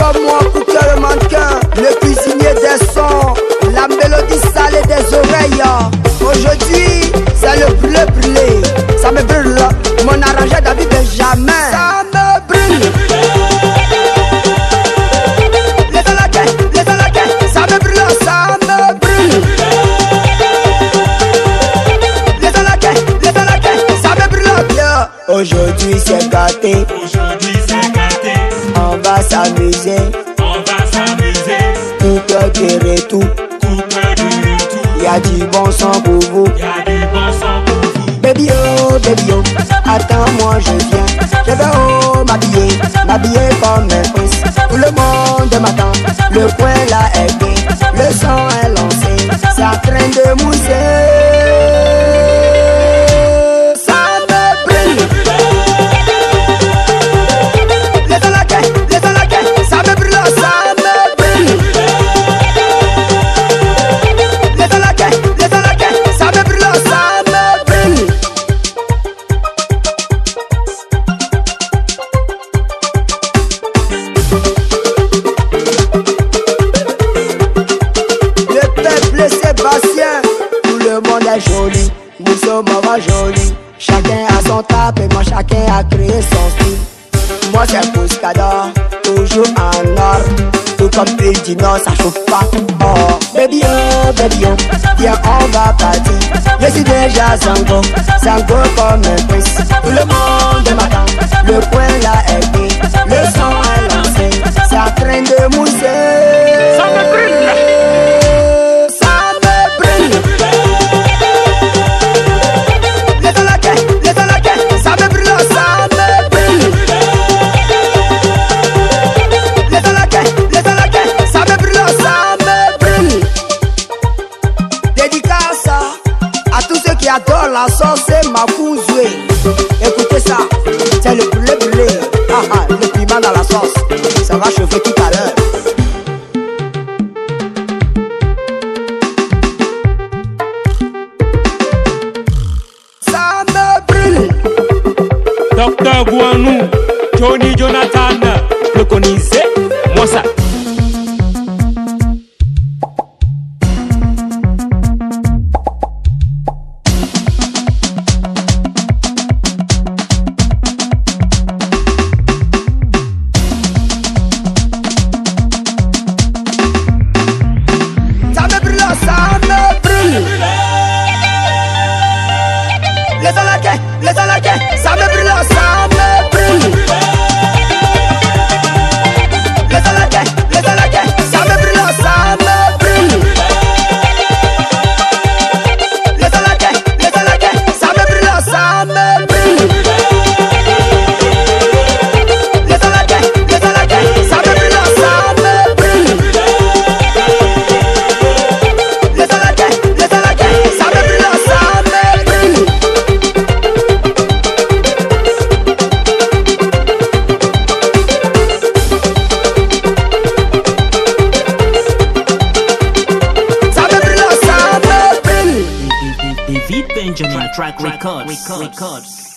comme moi, Cooker le mannequin, le cuisinier des sons, la mélodie salée des oreilles. Aujourd'hui, c'est le bleu, ça me brûle, mon arrangeur David Benjamin. Ça me brûle. Ça me brûle, ça me brûle. Ça me brûle bien. Aujourd'hui c'est gâté. On va s'amuser. Cooker dirait tout. Y'a du bon sang pour vous. Baby oh, attends-moi je viens. Je vais m'habiller comme un prince. Tout le monde m'attend, le coin là est gai. Le sang est lancé, c'est en train de mousser. Ça me brûle. Ça me brûle, ça me brûle. Ça me brûle, ça me brûle. Le peuple Sébastien, tout le monde est joli. Nous sommes jolis. Chacun a son tape et moi chacun a créé son style. Moi c'est Pouscador, toujours en or. Tout comme il dit non, ça chauffe pas. Oh, baby oh, viens on va partir. Je suis déjà Zango comme un prince. Tout le monde m'attend, le coin là est gai. Le sang est lancé, c'est en train de mousser. Ça me brûle. Ça me brûle. Ça me brûle, ça me brûle. Ça me brûle, ça me brûle. Dédicace à tous ceux qui adorent la sauce et ma cousouée. Écoutez ça, c'est le bleu. Le piment dans la sauce. Ça va chauffer tout à l'heure. Ça me brûle. Docteur Gouanou, Johnny Jonathan, le connaissez, moi ça. Ça me brûle, ça me brûle. Ça me brûle, ça me brûle. Ça me brûle, ça me brûle. Ça me brûle, ça me brûle. Ça me brûle, ça me brûle. Ça me brûle, ça me brûle. David Benjamin Track Records.